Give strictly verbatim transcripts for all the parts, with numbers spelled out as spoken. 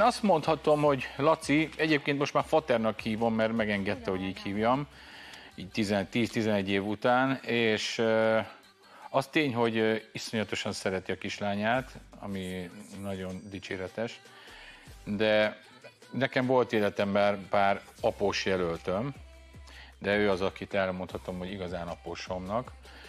Azt mondhatom, hogy Laci, egyébként most már Faternak hívom, mert megengedte, hogy így hívjam, így tíz-tizenegy év után, és az tény, hogy iszonyatosan szereti a kislányát, ami nagyon dicséretes, de nekem volt életemben pár após jelöltöm, de ő az, akit elmondhatom, hogy igazán apósomnak.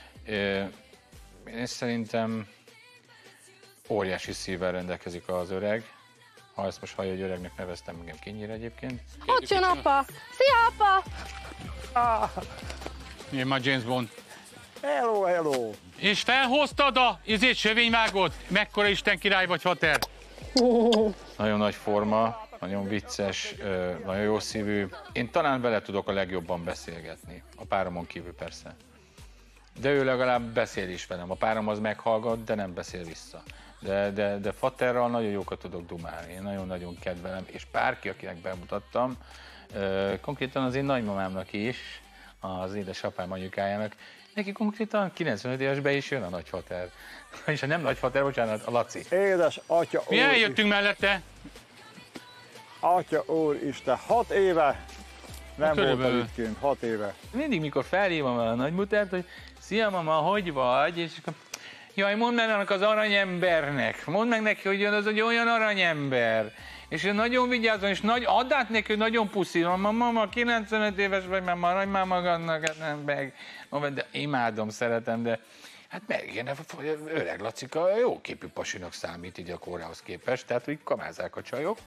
Én szerintem óriási szívvel rendelkezik az öreg. Ha ezt most hallja, hogy öregnek neveztem, engem kinyír egyébként. Ott jön apa! Szia, apa! Ah, Én már James Bond. hello, hello! És felhoztad a izét sövényvágót? Mekkora Isten király vagy, Fater? Nagyon nagy forma, nagyon vicces, nagyon jó szívű. Én talán vele tudok a legjobban beszélgetni, a páromon kívül persze. De ő legalább beszél is velem. A párom az meghallgat, de nem beszél vissza. De, de, de Faterral nagyon jókat tudok dumálni, én nagyon-nagyon kedvelem, és bárki, akinek bemutattam, konkrétan az én nagymamámnak is, az édesapám anyukájának, neki konkrétan kilencvenöt évesben is jön a nagyfater. És ha nem nagyfater, bocsánat, a Laci. Édes atya Mi úr, eljöttünk mellette? atya úr Isten, hat éve nem körülbelül. voltam itt kint, hat éve. Mindig, mikor felhívom a nagymutert, hogy szia mama, hogy vagy? És akkor, jaj, mondd meg annak az aranyembernek, mondd meg neki, hogy jön az egy olyan aranyember. És ő nagyon vigyázzon, és nagy, add át neki, hogy nagyon puszi. Mama, mama, kilencvenöt éves vagy, már maradj már magadnak, hát nem meg. De imádom, szeretem, de hát meg, ilyen öreg Lacika jó képű pasinak számít így a kórához képest, tehát úgy kamázák a csajok.